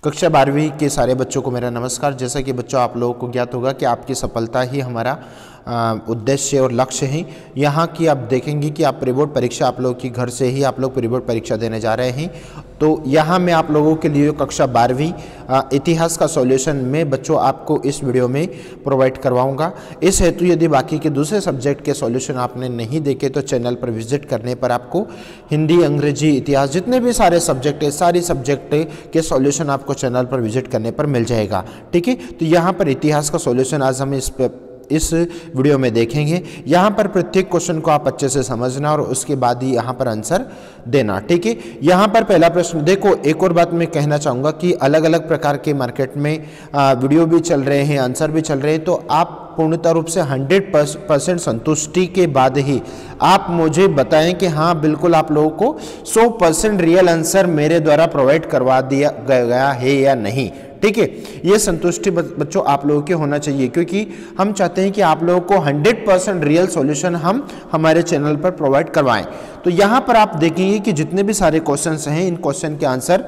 कक्षा 12वीं के सारे बच्चों को मेरा नमस्कार। जैसा कि बच्चों आप लोगों को ज्ञात होगा कि आपकी सफलता ही हमारा उद्देश्य और लक्ष्य है। यहाँ की आप देखेंगे कि आप प्री बोर्ड परीक्षा आप लोग की घर से ही आप लोग प्री बोर्ड परीक्षा देने जा रहे हैं। तो यहाँ मैं आप लोगों के लिए कक्षा 12वीं इतिहास का सॉल्यूशन में बच्चों आपको इस वीडियो में प्रोवाइड करवाऊंगा। इस हेतु यदि बाकी के दूसरे सब्जेक्ट के सॉल्यूशन आपने नहीं देखे तो चैनल पर विजिट करने पर आपको हिंदी, अंग्रेजी, इतिहास जितने भी सारे सब्जेक्ट है सारी सब्जेक्ट के सॉल्यूशन आपको चैनल पर विजिट करने पर मिल जाएगा। ठीक है, तो यहाँ पर इतिहास का सॉल्यूशन आज हम इस वीडियो में देखेंगे। यहाँ पर प्रत्येक क्वेश्चन को आप अच्छे से समझना और उसके बाद ही यहाँ पर आंसर देना। ठीक है, यहाँ पर पहला प्रश्न देखो, एक और बात मैं कहना चाहूँगा कि अलग अलग प्रकार के मार्केट में वीडियो भी चल रहे हैं, आंसर भी चल रहे हैं, तो आप पूर्णतः रूप से 100% संतुष्टि के बाद ही आप मुझे बताएं कि हाँ बिल्कुल आप लोगों को 100% रियल आंसर मेरे द्वारा प्रोवाइड करवा दिया गया है या नहीं। ठीक है, ये संतुष्टि बच्चों आप लोगों के होना चाहिए, क्योंकि हम चाहते हैं कि आप लोगों को 100% रियल सॉल्यूशन हम हमारे चैनल पर प्रोवाइड करवाएं। तो यहाँ पर आप देखेंगे कि जितने भी सारे क्वेश्चंस हैं इन क्वेश्चन के आंसर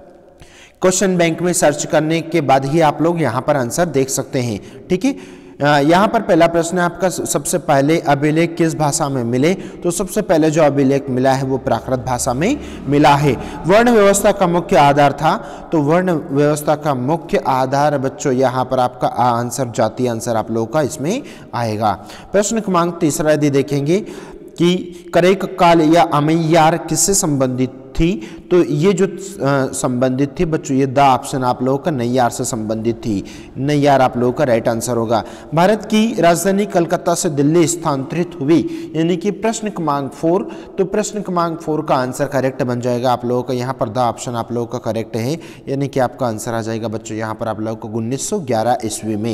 क्वेश्चन बैंक में सर्च करने के बाद ही आप लोग यहाँ पर आंसर देख सकते हैं। ठीक है, यहाँ पर पहला प्रश्न है आपका, सबसे पहले अभिलेख किस भाषा में मिले? तो सबसे पहले जो अभिलेख मिला है वो प्राकृत भाषा में मिला है। वर्ण व्यवस्था का मुख्य आधार था, तो वर्ण व्यवस्था का मुख्य आधार बच्चों यहाँ पर आपका आंसर जातीय आंसर आप लोगों का इसमें आएगा। प्रश्न क्रमांक तीसरा यदि देखेंगे कि करेक काल या अमैयार किससे संबंधित थी? तो ये जो संबंधित थी बच्चों, ये द ऑप्शन आप लोगों का नैयार से संबंधित थी। नैयार आप लोगों का राइट आंसर होगा। भारत की राजधानी कलकत्ता से दिल्ली स्थानांतरित हुई, यानी कि प्रश्न क्रमांक 4, तो प्रश्न क्रमांक 4 का आंसर करेक्ट बन जाएगा आप लोगों का। यहाँ पर द ऑप्शन आप लोगों का करेक्ट है, यानी कि आपका आंसर आ जाएगा बच्चों यहाँ पर आप लोगों को 1911 ईस्वी में।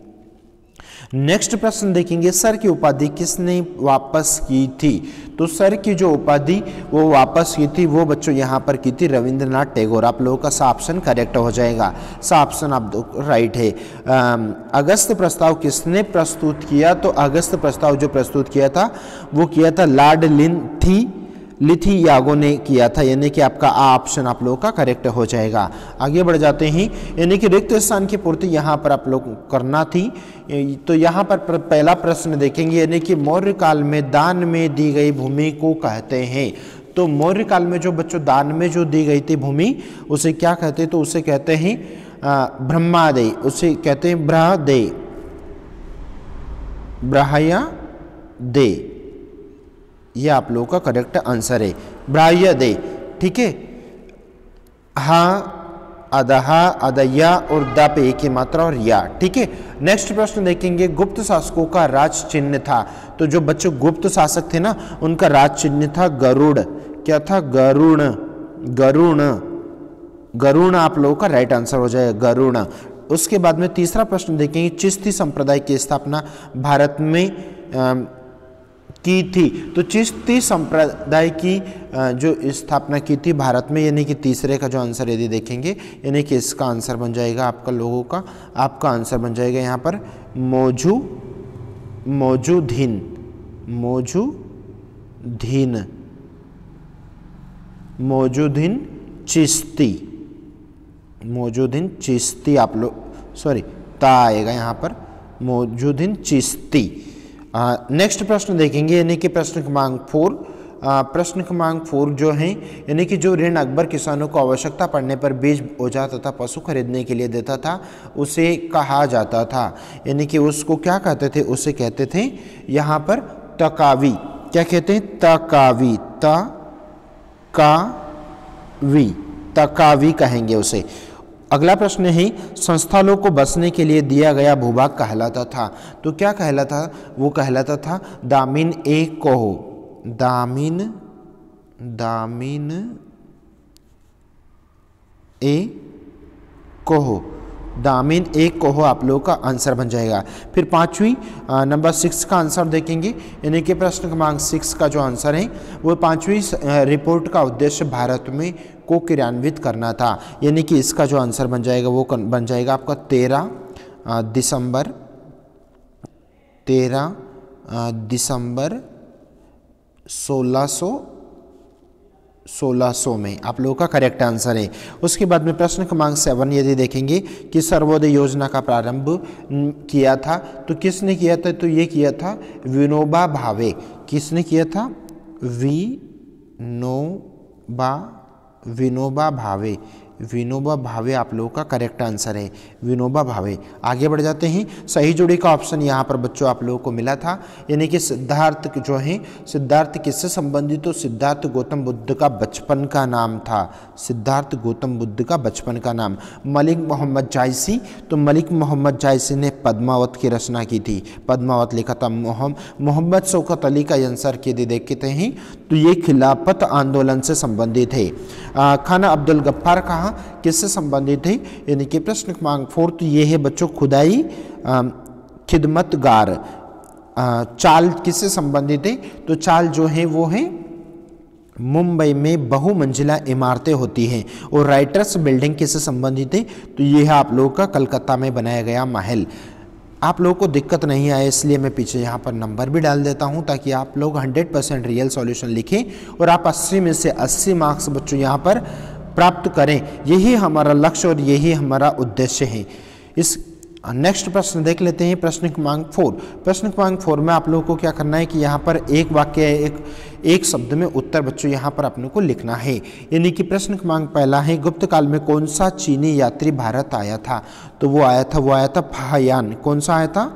नेक्स्ट प्रश्न देखेंगे, सर की उपाधि किसने वापस की थी? तो सर की जो उपाधि वो वापस की थी वो बच्चों यहाँ पर की थी रविंद्रनाथ टैगोर। आप लोगों का सा ऑप्शन करेक्ट हो जाएगा, सा ऑप्शन आप राइट है। अगस्त प्रस्ताव किसने प्रस्तुत किया? तो अगस्त प्रस्ताव जो प्रस्तुत किया था वो किया था लॉर्ड लिथियागो ने किया था, यानी कि आपका आ ऑप्शन आप लोगों का करेक्ट हो जाएगा। आगे बढ़ जाते हैं, यानी कि रिक्त स्थान की पूर्ति यहाँ पर आप लोग करना थी। तो यहाँ पर पहला प्रश्न देखेंगे, यानी कि मौर्य काल में दान में दी गई भूमि को कहते हैं। तो मौर्य काल में जो बच्चों दान में जो दी गई थी भूमि उसे क्या कहते हैं? तो उसे कहते हैं ब्रह्मादय, उसे कहते हैं ब्राह्मदय। ये आप लोगों का करेक्ट आंसर है, ब्राह्मदय। ठीक है, हाँ, अदहा, अदया और द पे एक ही मात्रा और या। ठीक है, नेक्स्ट प्रश्न देखेंगे, गुप्त शासकों का राज चिन्ह था। तो जो बच्चों गुप्त शासक थे ना उनका राज चिन्ह था गरुड़। क्या था? गरुण। गरुण आप लोगों का राइट आंसर हो जाएगा, गरुण। उसके बाद में तीसरा प्रश्न देखेंगे, चिश्ती संप्रदाय की स्थापना भारत में की थी। तो चिश्ती संप्रदाय की जो स्थापना की थी भारत में, यानी कि तीसरे का जो आंसर यदि देखेंगे, यानी कि इसका आंसर बन जाएगा आपका लोगों का, आपका आंसर बन जाएगा यहाँ पर मौजूदीन चिश्ती आप लोग ता आएगा यहाँ पर, मौजूदीन चिश्ती। नेक्स्ट प्रश्न देखेंगे, यानी कि प्रश्न क्रमांक 4। प्रश्न क्रमांक 4 जो है, यानी कि जो ऋण अकबर किसानों को आवश्यकता पड़ने पर बीज, औजार तथा पशु खरीदने के लिए देता था उसे कहा जाता था, यानी कि उसको क्या कहते थे? उसे कहते थे यहाँ पर तकावी। क्या कहते हैं? तकावी कहेंगे उसे। अगला प्रश्न है, संस्थानों को बसने के लिए दिया गया भूभाग कहलाता था। तो क्या कहलाता? वो कहलाता था दामिन ए कोहो। दामिन ए कोहो आप लोगों का आंसर बन जाएगा। फिर पांचवी नंबर 6 का आंसर देखेंगे, यानी कि प्रश्न क्रमांक 6 का जो आंसर है वो पांचवी रिपोर्ट का उद्देश्य भारत में को क्रियान्वित करना था, यानी कि इसका जो आंसर बन जाएगा वो बन जाएगा आपका 13 दिसंबर 1600 1600 में आप लोगों का करेक्ट आंसर है। उसके बाद में प्रश्न क्रमांक 7 यदि देखेंगे कि सर्वोदय योजना का प्रारंभ किया था तो किसने किया था, तो ये किया था विनोबा भावे। किसने किया था, विनोबा भावे। विनोबा भावे आप लोगों का करेक्ट आंसर है, विनोबा भावे। आगे बढ़ जाते हैं। सही जोड़ी का ऑप्शन यहाँ पर बच्चों आप लोगों को मिला था, यानी कि सिद्धार्थ जो है, सिद्धार्थ किससे संबंधित, तो सिद्धार्थ गौतम बुद्ध का बचपन का नाम था। सिद्धार्थ गौतम बुद्ध का बचपन का नाम। मलिक मोहम्मद जायसी, तो मलिक मोहम्मद जायसी ने पद्मावत की रचना की थी, पद्मावत लिखा था। मोहम्मद शौकत अली का आंसर के देखते हैं तो ये खिलाफत आंदोलन से संबंधित है। खाना अब्दुल गफ्फार कहाँ किससे संबंधित है, यानी कि प्रश्न क्रमांक 4 तो ये है बच्चों खुदाई खिदमतगार। चाल किससे संबंधित है, तो चाल जो है वो है मुंबई में बहुमंजिला इमारतें होती हैं। और राइटर्स बिल्डिंग किससे संबंधित है, तो ये है आप लोगों का कलकत्ता में बनाया गया महल। आप लोगों को दिक्कत नहीं आए इसलिए मैं पीछे यहाँ पर नंबर भी डाल देता हूँ ताकि आप लोग 100% रियल सॉल्यूशन लिखें और आप 80 में से 80 मार्क्स बच्चों यहाँ पर प्राप्त करें। यही हमारा लक्ष्य और यही हमारा उद्देश्य है। इस नेक्स्ट प्रश्न देख लेते हैं, प्रश्न क्रमांक 4। प्रश्न क्रमांक 4 में आप लोगों को क्या करना है कि यहाँ पर एक वाक्य एक शब्द में उत्तर बच्चों यहाँ पर अपने को लिखना है। यानी कि प्रश्न क्रमांक पहला है गुप्त काल में कौन सा चीनी यात्री भारत आया था, तो वो आया था फायान। कौन सा आया था,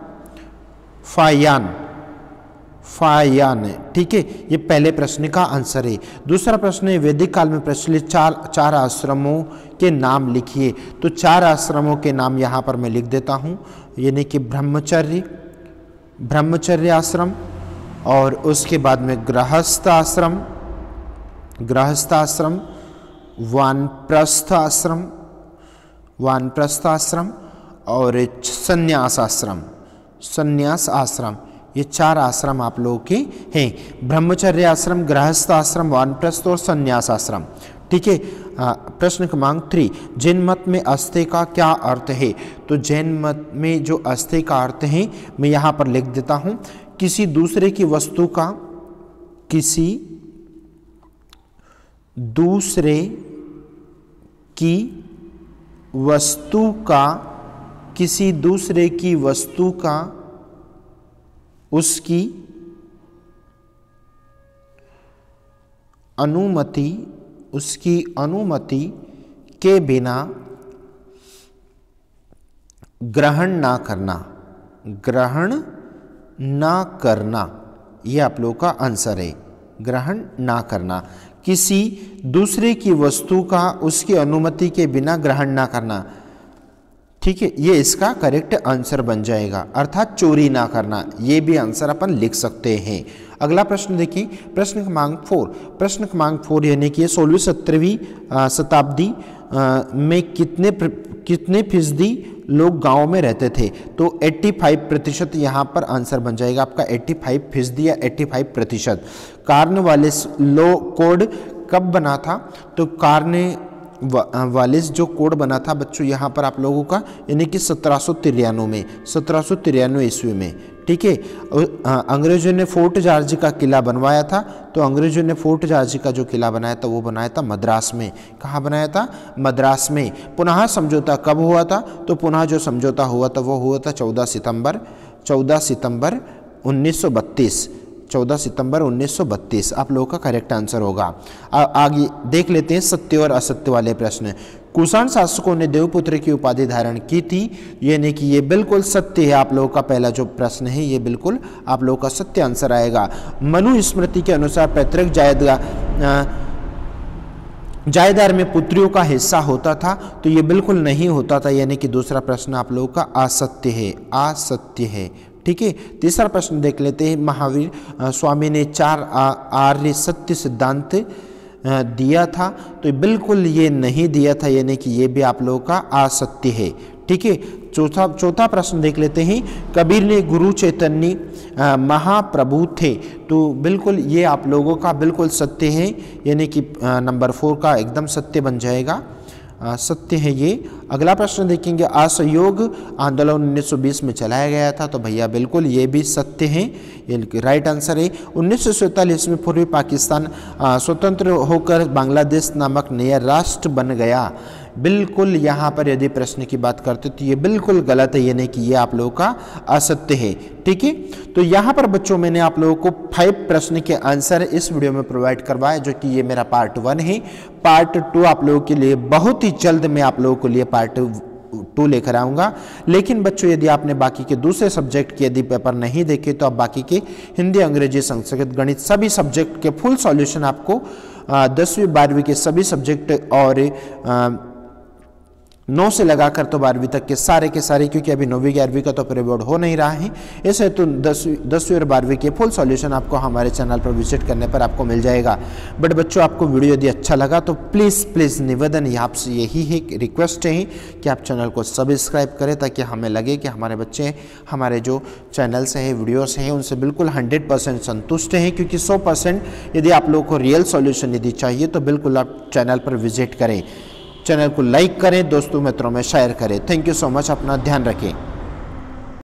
फायान। ठीक है, ये पहले प्रश्न का आंसर है। दूसरा प्रश्न है वैदिक काल में प्रचलित चार आश्रमों के नाम लिखिए, तो 4 आश्रमों के नाम यहाँ पर मैं लिख देता हूँ, यानी कि ब्रह्मचर्य आश्रम, और उसके बाद में गृहस्थ आश्रम, वानप्रस्थ आश्रम और संन्यास आश्रम। ये 4 आश्रम आप लोगों के हैं, ब्रह्मचर्य आश्रम, गृहस्थ आश्रम, वानप्रस्थ और संन्यास आश्रम। ठीक है। प्रश्न क्रमांक 3, जैन मत में अस्ते का क्या अर्थ है, तो जैन मत में जो अस्ते का अर्थ है मैं यहाँ पर लिख देता हूँ, किसी दूसरे की वस्तु का उसकी अनुमति के बिना ग्रहण ना करना, ये आप लोगों का आंसर है, ग्रहण ना करना। किसी दूसरे की वस्तु का उसकी अनुमति के बिना ग्रहण ना करना। ठीक है, ये इसका करेक्ट आंसर बन जाएगा, अर्थात चोरी ना करना। ये भी आंसर अपन लिख सकते हैं। अगला प्रश्न देखिए, प्रश्न क्रमांक 4। प्रश्न क्रमांक 4 यानी कि 16वीं 17वीं शताब्दी में कितने फीसदी लोग गाँव में रहते थे, तो 85% यहाँ पर आंसर बन जाएगा आपका 85% या 85%। कॉर्नवालिस लॉ कोड कब बना था, तो कॉर्नवालिस जो कोड बना था बच्चों यहाँ पर आप लोगों का, यानी कि 1793 ईस्वी में। ठीक है। अंग्रेजों ने फोर्ट जॉर्ज का किला बनवाया था, तो अंग्रेजों ने फोर्ट जॉर्ज का जो किला बनाया था वो बनाया था मद्रास में। कहाँ बनाया था, मद्रास में। पुनः समझौता कब हुआ था, तो पुनः जो समझौता हुआ था वो हुआ था 14 सितंबर 1932। आप लोगों का करेक्ट आंसर होगा। आगे देख लेते हैं सत्य और असत्य वाले प्रश्न। कुषाण शासकों ने देवपुत्र की उपाधि धारण की थी, यानी कि ये बिल्कुल सत्य है। आप लोगों का पहला जो प्रश्न है ये बिल्कुल आप लोगों का सत्य आंसर आएगा। मनु स्मृति के अनुसार पैतृक जायदार में पुत्रियों का हिस्सा होता था, तो ये बिल्कुल नहीं होता था, यानी कि दूसरा प्रश्न आप लोगों का असत्य है। ठीक है। तीसरा प्रश्न देख लेते हैं, महावीर स्वामी ने 4 आर्य सत्य सिद्धांत दिया था, तो बिल्कुल ये नहीं दिया था, यानी कि ये भी आप लोगों का असत्य है। ठीक है। चौथा प्रश्न देख लेते हैं, कबीर ने गुरु चैतन्य महाप्रभु थे, तो बिल्कुल ये आप लोगों का बिल्कुल सत्य है, यानी कि नंबर 4 का एकदम सत्य बन जाएगा। सत्य है ये। अगला प्रश्न देखेंगे, असहयोग आंदोलन 1920 में चलाया गया था, तो भैया बिल्कुल ये भी सत्य है, ये राइट आंसर है। 1947 में पूर्वी पाकिस्तान स्वतंत्र होकर बांग्लादेश नामक नया राष्ट्र बन गया। बिल्कुल यहाँ पर यदि प्रश्न की बात करते तो ये बिल्कुल गलत है, ये नहीं कि ये आप लोगों का असत्य है। ठीक है, तो यहाँ पर बच्चों मैंने आप लोगों को 5 प्रश्न के आंसर इस वीडियो में प्रोवाइड करवाया, जो कि ये मेरा पार्ट 1 है। पार्ट 2 आप लोगों के लिए बहुत ही जल्द मैं आप लोगों के लिए पार्ट 2 लेकर आऊँगा। लेकिन बच्चों यदि आपने बाकी के दूसरे सब्जेक्ट के यदि पेपर नहीं देखे तो आप बाकी के हिंदी, अंग्रेजी, संस्कृत, गणित सभी सब्जेक्ट के फुल सॉल्यूशन आपको 10वीं 12वीं के सभी सब्जेक्ट और 9 से लगाकर तो 12वीं तक के सारे, क्योंकि अभी 9वीं 11वीं का तो प्री बोर्ड हो नहीं रहा है, ऐसे तो 10वीं और 12वीं के फुल सॉल्यूशन आपको हमारे चैनल पर विजिट करने पर आपको मिल जाएगा। बट बच्चों आपको वीडियो यदि अच्छा लगा तो प्लीज़ निवेदन आपसे यही है, रिक्वेस्ट है कि आप चैनल को सब्सक्राइब करें, ताकि हमें लगे कि हमारे बच्चे हमारे जो चैनल्स हैं, वीडियोज़ हैं, उनसे बिल्कुल 100% संतुष्ट हैं। क्योंकि 100% यदि आप लोगों को रियल सॉल्यूशन यदि चाहिए तो बिल्कुल आप चैनल पर विजिट करें, चैनल को लाइक करें, दोस्तों मित्रों में शेयर करें। थैंक यू सो मच, अपना ध्यान रखें।